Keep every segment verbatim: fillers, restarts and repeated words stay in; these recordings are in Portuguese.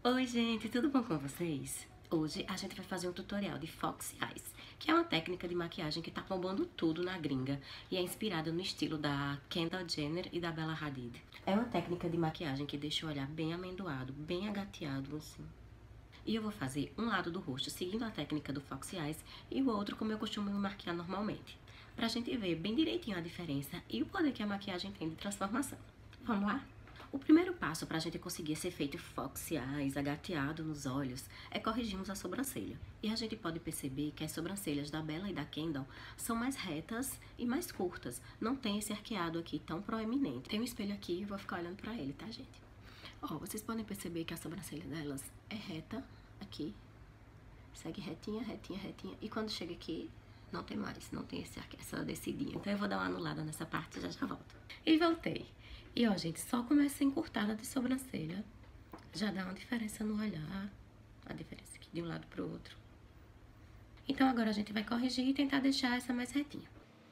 Oi gente, tudo bom com vocês? Hoje a gente vai fazer um tutorial de Foxy Eyes, que é uma técnica de maquiagem que tá bombando tudo na gringa e é inspirada no estilo da Kendall Jenner e da Bella Hadid. É uma técnica de maquiagem que deixa o olhar bem amendoado, bem agateado assim. E eu vou fazer um lado do rosto seguindo a técnica do Foxy Eyes e o outro como eu costumo me maquiar normalmente, pra gente ver bem direitinho a diferença e o poder que a maquiagem tem de transformação. Vamos lá? O primeiro passo para a gente conseguir esse efeito foxy eyes, agateado nos olhos, é corrigirmos a sobrancelha. E a gente pode perceber que as sobrancelhas da Bella e da Kendall são mais retas e mais curtas. Não tem esse arqueado aqui tão proeminente. Tem um espelho aqui e vou ficar olhando para ele, tá, gente? Ó, vocês podem perceber que a sobrancelha delas é reta aqui. Segue retinha, retinha, retinha. E quando chega aqui, não tem mais, não tem esse arque... essa descidinha. Então eu vou dar uma anulada nessa parte e já já volto. E voltei. E ó, gente, só com essa encurtada de sobrancelha já dá uma diferença no olhar. A diferença aqui de um lado pro outro. Então agora a gente vai corrigir e tentar deixar essa mais retinha.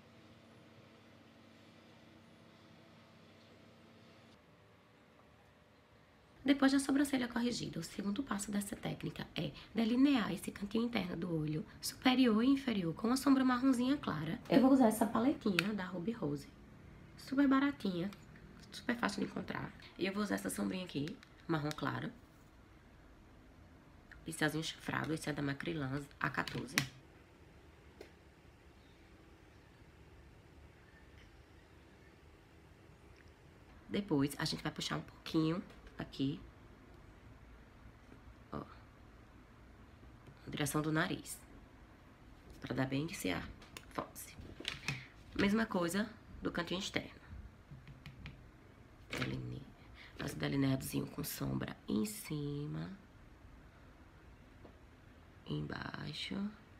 Depois da sobrancelha corrigida, o segundo passo dessa técnica é delinear esse cantinho interno do olho, superior e inferior, com uma sombra marronzinha clara. Eu vou usar essa paletinha da Ruby Rose, super baratinha, super fácil de encontrar. E eu vou usar essa sombrinha aqui, marrom claro. Pincelzinho chifrado, esse é da Macrylan A quatorze. Depois, a gente vai puxar um pouquinho aqui, ó, na direção do nariz, pra dar bem esse ar foxy. Mesma coisa do cantinho externo. Faz o delineadozinho com sombra em cima, embaixo.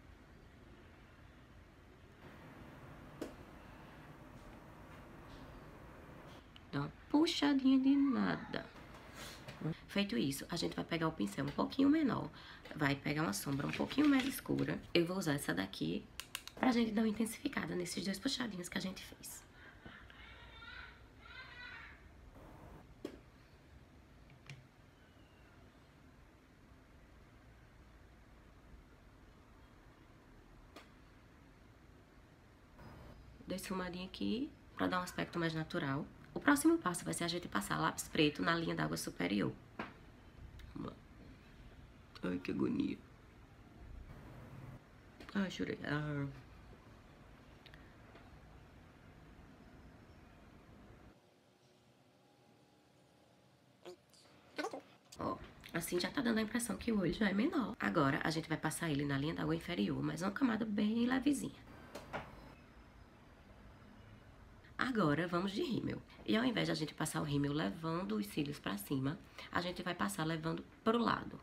Dá uma puxadinha de nada. Feito isso, a gente vai pegar o pincel um pouquinho menor, vai pegar uma sombra um pouquinho mais escura. Eu vou usar essa daqui pra gente dar uma intensificada nesses dois puxadinhos que a gente fez. Dei esfumadinho aqui pra dar um aspecto mais natural. O próximo passo vai ser a gente passar lápis preto na linha d'água superior. Vamos lá. Ai, que agonia. Ai, chorei. Ah. Ó, assim já tá dando a impressão que o olho já é menor. Agora, a gente vai passar ele na linha d'água inferior, mas uma camada bem levezinha. Agora, vamos de rímel. E ao invés de a gente passar o rímel levando os cílios pra cima, a gente vai passar levando pro lado.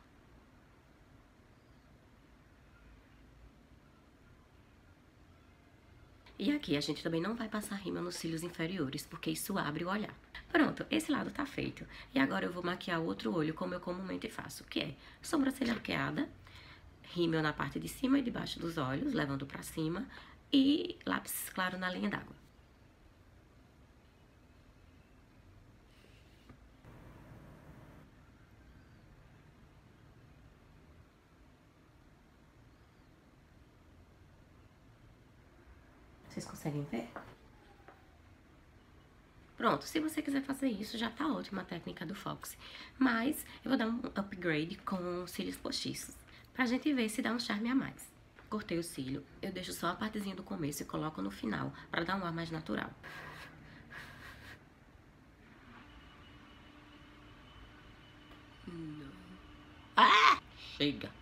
E aqui, a gente também não vai passar rímel nos cílios inferiores, porque isso abre o olhar. Pronto, esse lado tá feito. E agora eu vou maquiar o outro olho, como eu comumente faço, que é sobrancelha arqueada, rímel na parte de cima e de baixo dos olhos, levando pra cima, e lápis claro na linha d'água. Vocês conseguem ver? Pronto, se você quiser fazer isso, já tá ótima a técnica do Foxy. Mas eu vou dar um upgrade com cílios postiços, pra gente ver se dá um charme a mais. Cortei o cílio, eu deixo só a partezinha do começo e coloco no final, pra dar um ar mais natural. Não. Ah! Chega!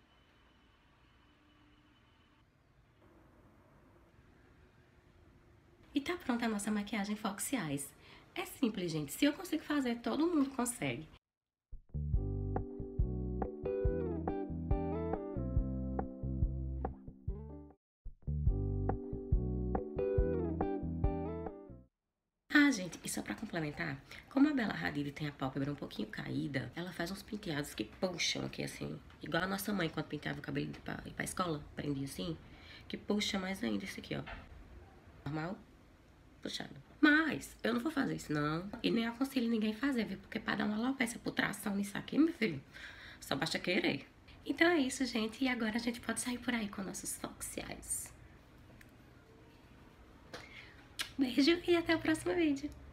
E tá pronta a nossa maquiagem Foxy Eyes. É simples, gente. Se eu consigo fazer, todo mundo consegue. Ah, gente, e só pra complementar, como a Bella Hadid tem a pálpebra um pouquinho caída, ela faz uns penteados que puxam aqui assim, igual a nossa mãe quando penteava o cabelo pra ir pra escola, prendia assim, que puxa mais ainda isso aqui, ó. Normal? Puxado. Mas eu não vou fazer isso, não. E nem aconselho ninguém fazer, viu? Porque pra dar uma alopecia por tração nisso aqui, meu filho, Só basta querer. Então é isso, gente. E agora a gente pode sair por aí com nossos Foxy Eyes. Beijo e até o próximo vídeo.